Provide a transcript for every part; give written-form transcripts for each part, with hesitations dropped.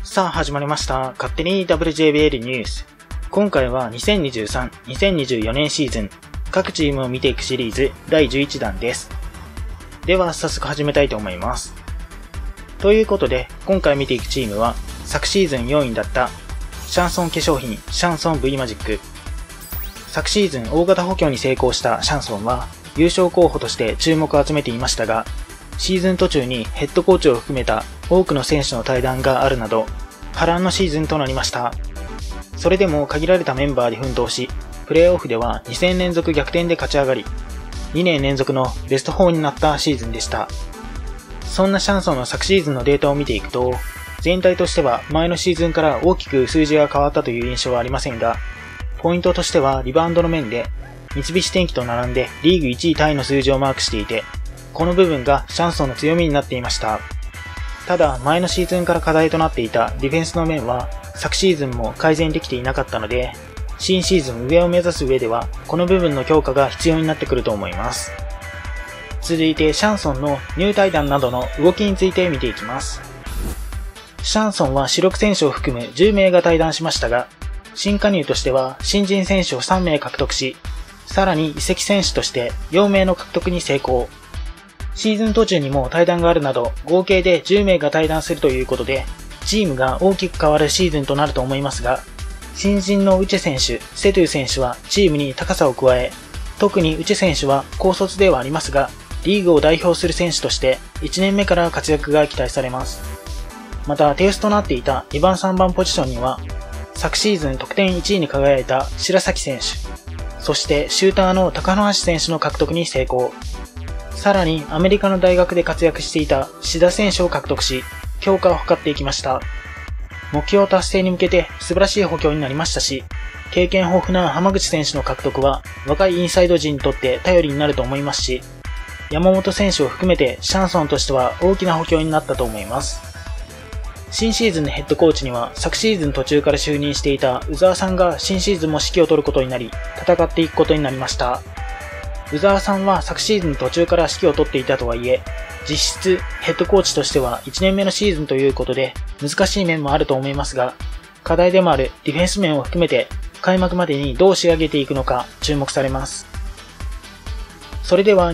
さあ始まりました。勝手に WJBL ニュース。今回は2023、2024年シーズン各チームを見ていくシリーズ第11弾です。では早速始めたいと思います。ということで今回見ていくチームは昨シーズン4位だったシャンソン化粧品シャンソン V マジック。昨シーズン大型補強に成功したシャンソンは優勝候補として注目を集めていましたが、シーズン途中にヘッドコーチを含めた多くの選手の退団があるなど波乱のシーズンとなりました。それでも限られたメンバーで奮闘し、プレーオフでは2戦連続逆転で勝ち上がり、2年連続のベスト4になったシーズンでした。そんなシャンソンの昨シーズンのデータを見ていくと、全体としては前のシーズンから大きく数字が変わったという印象はありませんが、ポイントとしてはリバウンドの面で三菱電機と並んでリーグ1位タイの数字をマークしていて、この部分がシャンソンの強みになっていました。ただ前のシーズンから課題となっていたディフェンスの面は昨シーズンも改善できていなかったので、新シーズン上を目指す上ではこの部分の強化が必要になってくると思います。続いてシャンソンのニュー対談などの動きについて見ていきます。シャンソンは主力選手を含む10名が退団しましたが、新加入としては新人選手を3名獲得し、さらに移籍選手として4名の獲得に成功。シーズン途中にも退団があるなど合計で10名が退団するということで、チームが大きく変わるシーズンとなると思いますが、新人のウチェ選手、セトゥ選手はチームに高さを加え、特にウチェ選手は高卒ではありますが、リーグを代表する選手として1年目から活躍が期待されます。また手薄となっていた2番3番ポジションには、昨シーズン得点1位に輝いた白崎選手、そしてシューターの高野橋選手の獲得に成功。さらにアメリカの大学で活躍していた志田選手を獲得し、強化を図っていきました。目標達成に向けて素晴らしい補強になりましたし、経験豊富な浜口選手の獲得は若いインサイド陣にとって頼りになると思いますし、山本選手を含めてシャンソンとしては大きな補強になったと思います。新シーズンのヘッドコーチには昨シーズン途中から就任していた宇沢さんが新シーズンも指揮を執ることになり、戦っていくことになりました。宇沢さんは昨シーズン途中から指揮を執っていたとはいえ、実質ヘッドコーチとしては1年目のシーズンということで難しい面もあると思いますが、課題でもあるディフェンス面を含めて開幕までにどう仕上げていくのか注目されます。それでは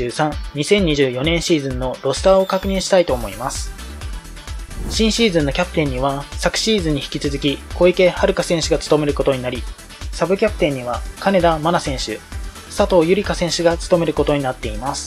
2023、2024年シーズンのロスターを確認したいと思います。新シーズンのキャプテンには昨シーズンに引き続き小池遥選手が務めることになり、サブキャプテンには金田愛菜選手、佐藤ゆりか選手が務めることになっています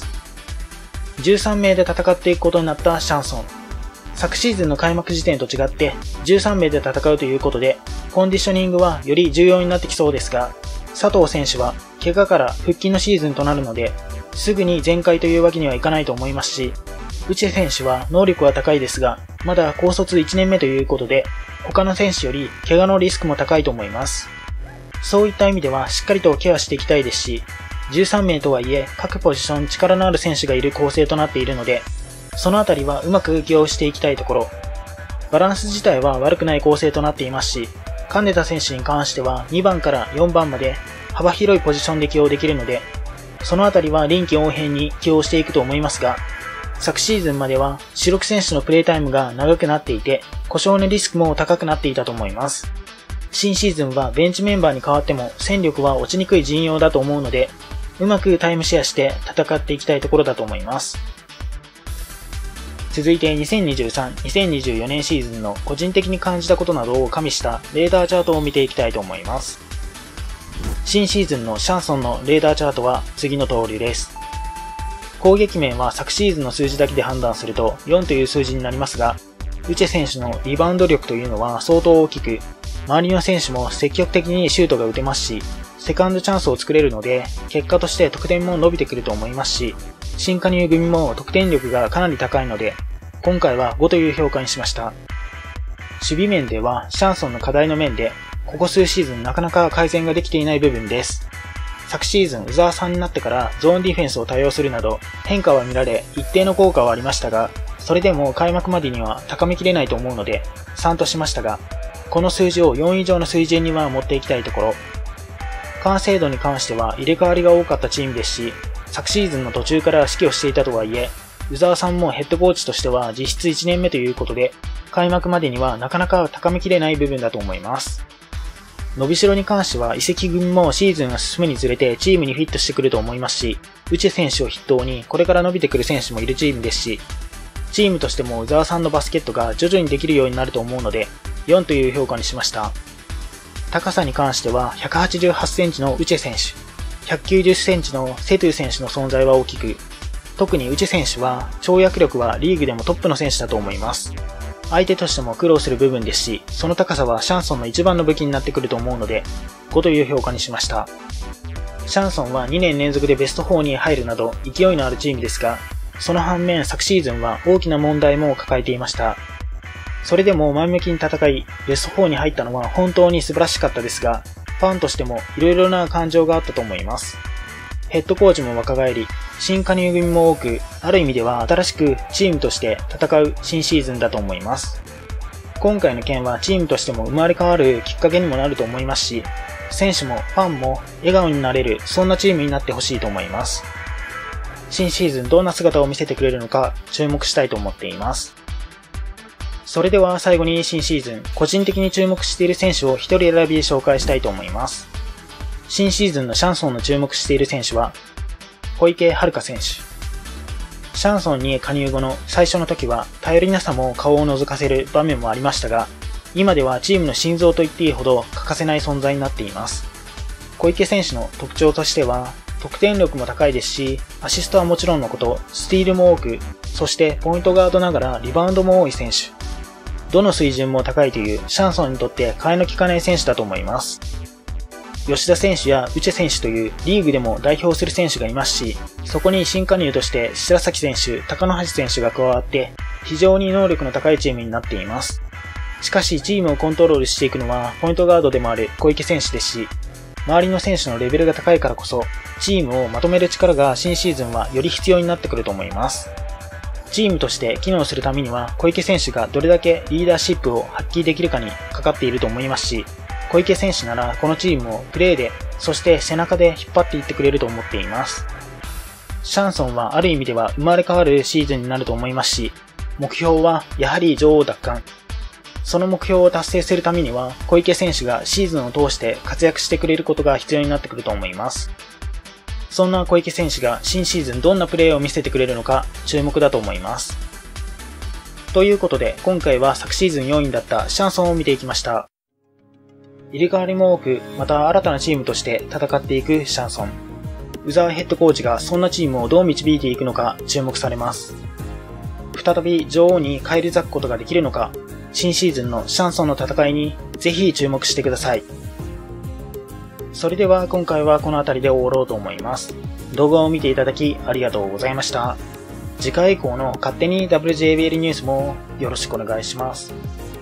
。13名で戦っていくことになったシャンソン。昨シーズンの開幕時点と違って13名で戦うということで、コンディショニングはより重要になってきそうですが、佐藤選手は怪我から復帰のシーズンとなるので、すぐに全開というわけにはいかないと思いますし、ウチェ選手は能力は高いですが、まだ高卒1年目ということで、他の選手より怪我のリスクも高いと思います。そういった意味ではしっかりとケアしていきたいですし、13名とはいえ各ポジション力のある選手がいる構成となっているので、そのあたりはうまく起用していきたいところ。バランス自体は悪くない構成となっていますし、金田選手に関しては2番から4番まで幅広いポジションで起用できるので、そのあたりは臨機応変に起用していくと思いますが、昨シーズンまでは主力選手のプレータイムが長くなっていて、故障のリスクも高くなっていたと思います。新シーズンはベンチメンバーに代わっても戦力は落ちにくい陣容だと思うので、うまくタイムシェアして戦っていきたいところだと思います。続いて2023、2024年シーズンの個人的に感じたことなどを加味したレーダーチャートを見ていきたいと思います。新シーズンのシャンソンのレーダーチャートは次の通りです。攻撃面は昨シーズンの数字だけで判断すると4という数字になりますが、ウチェ選手のリバウンド力というのは相当大きく、周りの選手も積極的にシュートが打てますし、セカンドチャンスを作れるので、結果として得点も伸びてくると思いますし、新加入組も得点力がかなり高いので、今回は5という評価にしました。守備面ではシャンソンの課題の面で、ここ数シーズンなかなか改善ができていない部分です。昨シーズン宇沢さんになってからゾーンディフェンスを多用するなど変化は見られ一定の効果はありましたが、それでも開幕までには高めきれないと思うので3としましたが、この数字を4以上の水準には持っていきたいところ。完成度に関しては入れ替わりが多かったチームですし、昨シーズンの途中から指揮をしていたとはいえ、宇沢さんもヘッドコーチとしては実質1年目ということで、 開幕までにはなかなか高めきれない部分だと思います。伸びしろに関しては移籍組もシーズンが進むにつれてチームにフィットしてくると思いますし、ウチェ選手を筆頭にこれから伸びてくる選手もいるチームですし、チームとしても宇沢さんのバスケットが徐々にできるようになると思うので、4という評価にしました。高さに関しては188センチのウチェ選手、190センチのセトゥ選手の存在は大きく、特にウチェ選手は跳躍力はリーグでもトップの選手だと思います。相手としても苦労する部分ですし、その高さはシャンソンの一番の武器になってくると思うので、5という評価にしました。シャンソンは2年連続でベスト4に入るなど勢いのあるチームですが、その反面昨シーズンは大きな問題も抱えていました。それでも前向きに戦い、ベスト4に入ったのは本当に素晴らしかったですが、ファンとしても色々な感情があったと思います。ヘッドコーチも若返り、新加入組も多く、ある意味では新しくチームとして戦う新シーズンだと思います。今回の件はチームとしても生まれ変わるきっかけにもなると思いますし、選手もファンも笑顔になれる、そんなチームになってほしいと思います。新シーズンどんな姿を見せてくれるのか注目したいと思っています。それでは最後に新シーズン、個人的に注目している選手を一人選びで紹介したいと思います。新シーズンのシャンソンの注目している選手は、小池遥選手。シャンソンに加入後の最初の時は頼りなさも顔を覗かせる場面もありましたが、今ではチームの心臓と言っていいほど欠かせない存在になっています。小池選手の特徴としては、得点力も高いですし、アシストはもちろんのこと、スティールも多く、そしてポイントガードながらリバウンドも多い選手。どの水準も高いというシャンソンにとって替えの利かない選手だと思います。吉田選手やウチェ選手というリーグでも代表する選手がいますし、そこに新加入として白崎選手、高野橋選手が加わって非常に能力の高いチームになっています。しかしチームをコントロールしていくのはポイントガードでもある小池選手ですし、周りの選手のレベルが高いからこそチームをまとめる力が新シーズンはより必要になってくると思います。チームとして機能するためには小池選手がどれだけリーダーシップを発揮できるかにかかっていると思いますし、小池選手ならこのチームをプレーで、そして背中で引っ張っていってくれると思っています。シャンソンはある意味では生まれ変わるシーズンになると思いますし、目標はやはり女王奪還。その目標を達成するためには小池選手がシーズンを通して活躍してくれることが必要になってくると思います。そんな小池選手が新シーズンどんなプレーを見せてくれるのか注目だと思います。ということで今回は昨シーズン4位だったシャンソンを見ていきました。入れ替わりも多く、また新たなチームとして戦っていくシャンソン。宇沢ヘッドコーチがそんなチームをどう導いていくのか注目されます。再び女王に返り咲くことができるのか、新シーズンのシャンソンの戦いにぜひ注目してください。それでは今回はこの辺りで終わろうと思います。動画を見ていただきありがとうございました。次回以降の勝手に WJBL ニュースもよろしくお願いします。